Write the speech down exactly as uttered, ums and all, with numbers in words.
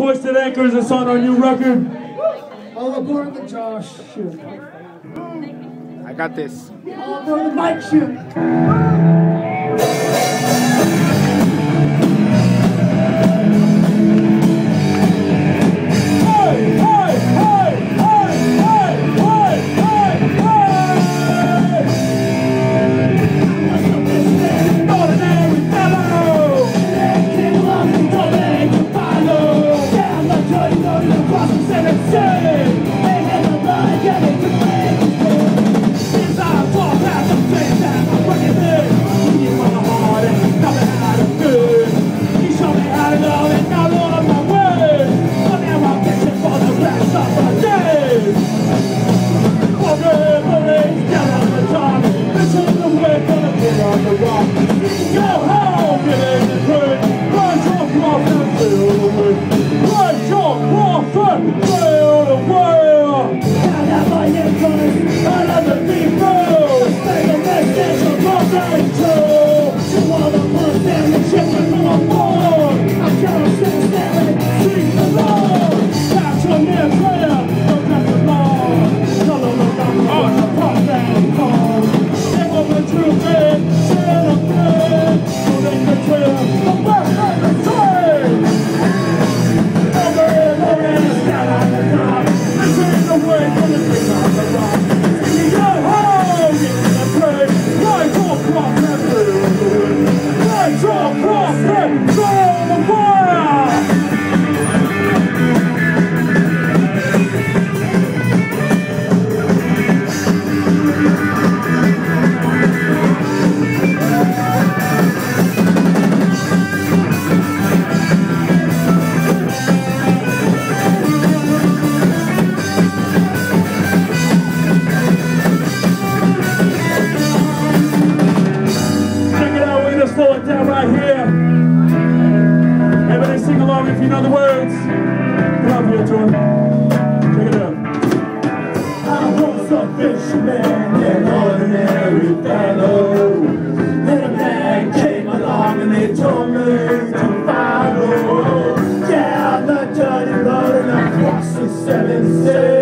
Hoisted Anchors, it's on our new record. All aboard the Josh ship. I got this. All aboard the Mike ship. If you know the words, come up here, Jordan. Check it out. I was a fisherman, an ordinary fellow. Then a man came along and they told me to follow. Yeah, the dirty road and across the seven seas.